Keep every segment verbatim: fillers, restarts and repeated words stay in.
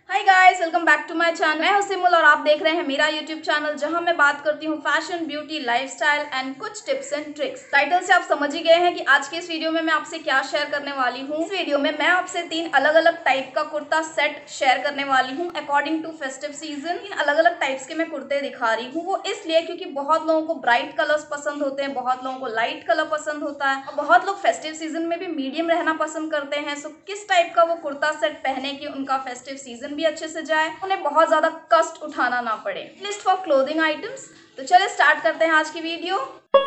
Hi guys, welcome back to my channel. मैं हूं सिमुल और आप देख रहे हैं मेरा यूट्यूब चैनल जहां मैं बात करती हूं फैशन, ब्यूटी, लाइफस्टाइल एंड कुछ टिप्स एंड ट्रिक्स। टाइटल से आप समझ ही गए हैं कि आज के इस वीडियो में मैं आपसे क्या शेयर करने वाली हूं। इस वीडियो में मैं आपसे तीन अलग अलग टाइप का कुर्ता सेट शेयर करने वाली हूँ अकॉर्डिंग टू फेस्टिव सीजन। तीन अलग अलग टाइप्स के मैं कुर्ते दिखा रही हूँ, वो इसलिए क्योंकि बहुत लोगों को ब्राइट कलर्स पसंद होते हैं, बहुत लोगों को लाइट कलर पसंद होता है और बहुत लोग फेस्टिव सीजन में भी मीडियम रहना पसंद करते हैं। सो किस टाइप का वो कुर्ता सेट पहने कि उनका फेस्टिव सीजन भी अच्छे से जाए, उन्हें बहुत ज्यादा कष्ट उठाना ना पड़े। List for clothing items. तो चलिए स्टार्ट करते हैं आज की वीडियो।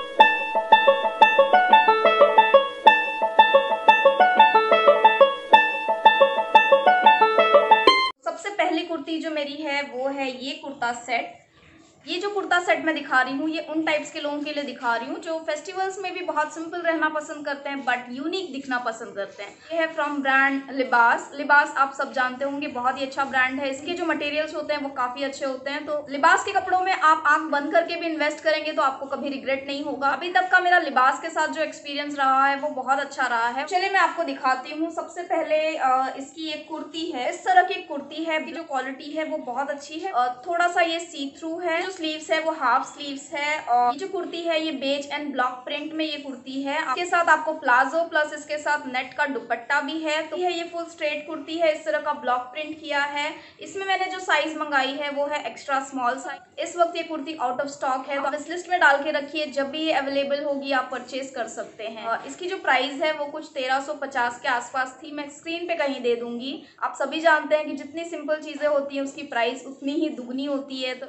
सबसे पहली कुर्ती जो मेरी है वो है ये कुर्ता सेट। ये जो कुर्ता सेट मैं दिखा रही हूँ ये उन टाइप्स के लोगों के लिए दिखा रही हूँ जो फेस्टिवल्स में भी बहुत सिंपल रहना पसंद करते हैं बट यूनिक दिखना पसंद करते हैं। ये है फ्रॉम ब्रांड लिबास। लिबास आप सब जानते होंगे, बहुत ही अच्छा ब्रांड है। इसके जो मटेरियल्स होते हैं वो काफी अच्छे होते हैं। तो लिबास के कपड़ों में आप आंख बंद करके भी इन्वेस्ट करेंगे तो आपको कभी रिग्रेट नहीं होगा। अभी तक का मेरा लिबास के साथ जो एक्सपीरियंस रहा है वो बहुत अच्छा रहा है। चलिए मैं आपको दिखाती हूँ। सबसे पहले इसकी एक कुर्ती है, इस तरह की कुर्ती है। जो क्वालिटी है वो बहुत अच्छी है और थोड़ा सा ये सी थ्रू है। स्लीव्स है वो हाफ स्लीव्स है और ये जो कुर्ती है ये बेज एंड ब्लॉक प्रिंट में ये कुर्ती है। इसके साथ आपको प्लाजो प्लस इसके साथ नेट का दुपट्टा भी है। तो ये फुल स्ट्रेट कुर्ती है, इस तरह का ब्लॉक प्रिंट किया है। इसमें मैंने जो साइज मंगाई है वो है एक्स्ट्रा स्मॉल साइज। इस वक्त ये कुर्ती आउट ऑफ स्टॉक है, तो आप इस लिस्ट में डाल के रखिए, जब भी ये अवेलेबल होगी आप परचेज कर सकते हैं। और इसकी जो प्राइस है वो कुछ तेरह सौ पचास के आसपास थी। मैं स्क्रीन पे कहीं दे दूंगी। आप सभी जानते हैं कि जितनी सिंपल चीजें होती हैं उसकी प्राइस उतनी ही दुगनी होती है। तो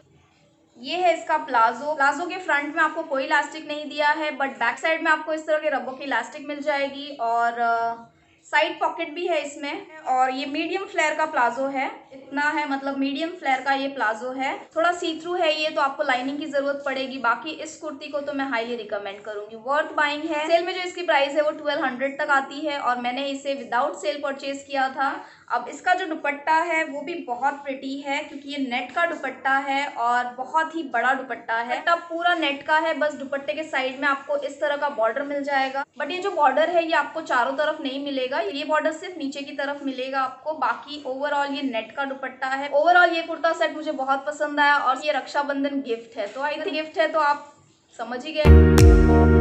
ये है इसका प्लाजो। प्लाजो के फ्रंट में आपको कोई इलास्टिक नहीं दिया है बट बैक साइड में आपको इस तरह के रब्बों की इलास्टिक मिल जाएगी और साइड पॉकेट भी है इसमें। और ये मीडियम फ्लेयर का प्लाजो है, इतना है, मतलब मीडियम फ्लेयर का ये प्लाजो है। थोड़ा सी थ्रू है ये, तो आपको लाइनिंग की जरूरत पड़ेगी। बाकी इस कुर्ती को तो मैं हाईली रिकमेंड करूंगी, वर्थ बाइंग है। सेल में जो इसकी प्राइस है वो ट्वेल्व हंड्रेड तक आती है और मैंने इसे विदाउट सेल परचेज किया था। अब इसका जो दुपट्टा है वो भी बहुत प्रिटी है क्योंकि ये नेट का दुपट्टा है और बहुत ही बड़ा दुपट्टा है। दुपट्टा पूरा नेट का है, बस दुपट्टे के साइड में आपको इस तरह का बॉर्डर मिल जाएगा। बट ये जो बॉर्डर है ये आपको चारों तरफ नहीं मिलेगा, ये बॉर्डर सिर्फ नीचे की तरफ मिलेगा आपको। बाकी ओवरऑल ये नेट का दुपट्टा है। ओवरऑल ये कुर्ता सेट मुझे बहुत पसंद आया और ये रक्षाबंधन गिफ्ट है, तो इधर गिफ्ट है तो आप समझ ही गए।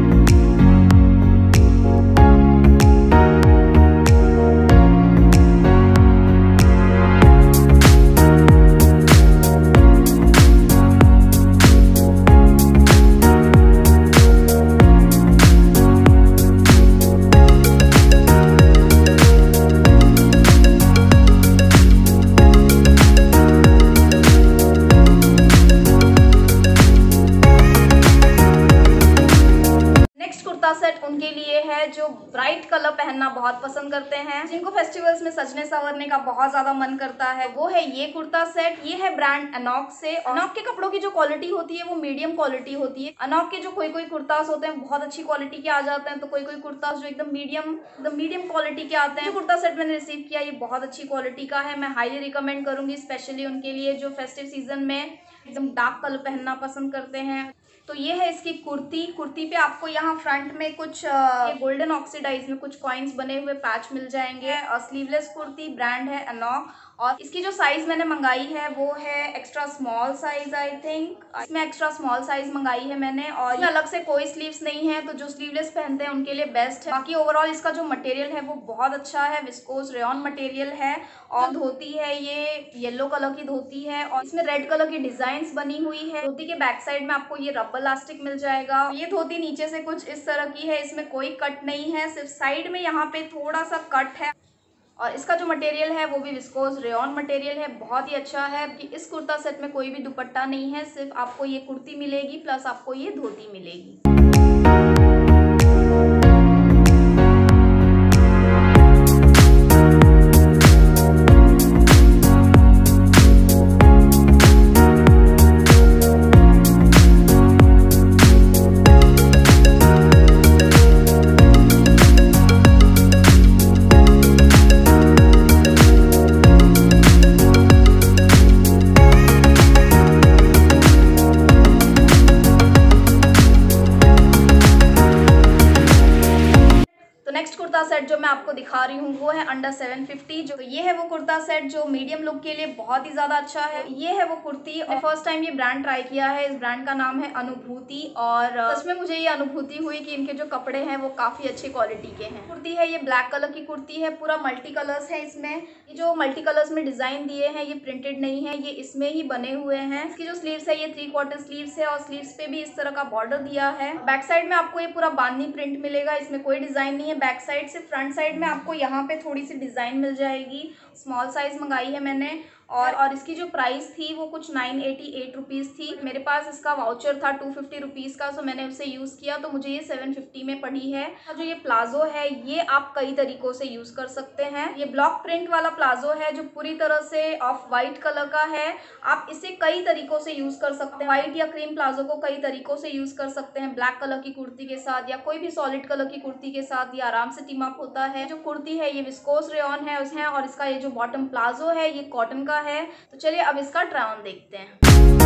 सेट उनके लिए है जो ब्राइट कलर पहनना बहुत पसंद करते हैं, जिनको फेस्टिवल्स में सजने संवरने का बहुत ज्यादा मन करता है। वो है ये कुर्ता सेट। ये है ब्रांड अनॉक से। अनॉक के कपड़ों की जो क्वालिटी होती है वो मीडियम क्वालिटी होती है। अनॉक के जो कोई कोई कुर्तास होते हैं बहुत अच्छी क्वालिटी के आ जाते हैं, तो कोई कोई कुर्तास जो एकदम मीडियम एकदम मीडियम क्वालिटी के आते हैं। जो कुर्ता सेट मैंने रिसीव किया ये बहुत अच्छी क्वालिटी का है, मैं हाईली रिकमेंड करूंगी स्पेशली उनके लिए जो फेस्टिव सीजन में एकदम डार्क कलर पहनना पसंद करते हैं। तो ये है इसकी कुर्ती। कुर्ती पे आपको यहाँ फ्रंट में कुछ गोल्डन ऑक्सीडाइज में कुछ कॉइन्स बने हुए पैच मिल जाएंगे और स्लीवलेस कुर्ती, ब्रांड है अनॉक। और इसकी जो साइज मैंने मंगाई है वो है extra small size, I think इसमें एक्स्ट्रा स्मॉल साइज मंगाई है मैंने। और ये अलग से कोई स्लीव्स नहीं है, तो जो स्लीवलेस पहनते हैं उनके लिए बेस्ट है। बाकी ओवरऑल इसका जो मटेरियल है वो बहुत अच्छा है, विस्कोस रेयॉन मटेरियल है और धोती है ये येलो कलर की धोती है और इसमें रेड कलर की डिजाइन बनी हुई है। धोती के बैक साइड में आपको ये रबर इलास्टिक मिल जाएगा। ये धोती नीचे से कुछ इस तरह की है, इसमें कोई कट नहीं है, सिर्फ साइड में यहाँ पे थोड़ा सा कट है। और इसका जो मटेरियल है वो भी विस्कोस रेयॉन मटेरियल है, बहुत ही अच्छा है। कि इस कुर्ता सेट में कोई भी दुपट्टा नहीं है, सिर्फ आपको ये कुर्ती मिलेगी प्लस आपको ये धोती मिलेगी। कुर्ती, जो ये है वो कुर्ता सेट जो मीडियम लुक के लिए बहुत ही ज्यादा अच्छा है। ये है वो कुर्ती, और फर्स्ट टाइम ये ब्रांड ट्राई किया है। इस ब्रांड का नाम है अनुभूति, और सच में मुझे ये अनुभूति हुई कि इनके जो कपड़े हैं वो काफी अच्छी क्वालिटी के हैं। कुर्ती है ये ब्लैक कलर की कुर्ती है, पूरा मल्टी कलर्स है इसमें। ये जो मल्टी कलर्स में डिजाइन दिए हैं ये प्रिंटेड नहीं है, ये इसमें ही बने हुए हैं। इसकी जो स्लीव्स है ये थ्री क्वार्टर स्लीव्स है, और स्लीव्स पे भी इस तरह का बॉर्डर दिया है। बैक साइड में आपको ये पूरा बांधनी प्रिंट मिलेगा, इसमें कोई डिजाइन नहीं है बैक साइड से। फ्रंट साइड में आपको यहाँ पे थोड़ी सी डिजाइन मिल जाएगी। स्मॉल साइज मंगाई है मैंने, और और इसकी जो प्राइस थी वो कुछ नाइन एटी एट रुपीज़ थी। मेरे पास इसका वाउचर था टू फिफ्टी रुपीज़ का, सो मैंने उसे यूज़ किया तो मुझे ये सेवन फिफ्टी में पड़ी है। जो ये प्लाजो है ये आप कई तरीकों से यूज़ कर सकते हैं। ये ब्लॉक प्रिंट वाला प्लाजो है जो पूरी तरह से ऑफ वाइट कलर का है। आप इसे कई तरीकों से यूज़ कर सकते हैं। व्हाइट या क्रीम प्लाजो को कई तरीकों से यूज़ कर सकते हैं, ब्लैक कलर की कुर्ती के साथ या कोई भी सॉलिड कलर की कुर्ती के साथ। ये आराम से टीम अप होता है। जो कुर्ती है ये विस्कोस रेयॉन है उसमें, और इसका ये जो बॉटम प्लाजो है ये कॉटन का है। तो चलिए अब इसका ट्राई ऑन देखते हैं।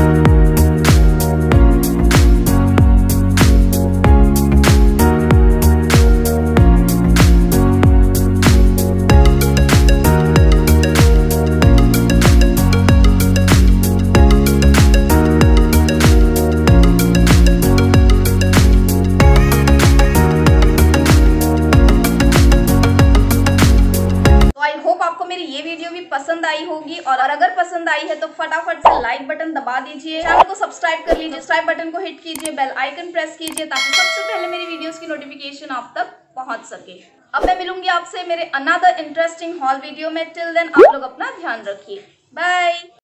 मेरी ये वीडियो भी पसंद आई होगी, और अगर पसंद आई है तो फटाफट से लाइक बटन दबा दीजिए, चैनल को सब्सक्राइब कर लीजिए, सब्सक्राइब बटन को हिट कीजिए, बेल आइकन प्रेस कीजिए ताकि सबसे पहले मेरी वीडियोस की नोटिफिकेशन आप तक पहुंच सके। अब मैं मिलूंगी आपसे मेरे अनदर इंटरेस्टिंग हॉल वीडियो में। टिल देन आप लोग अपना ध्यान रखिए। बाय।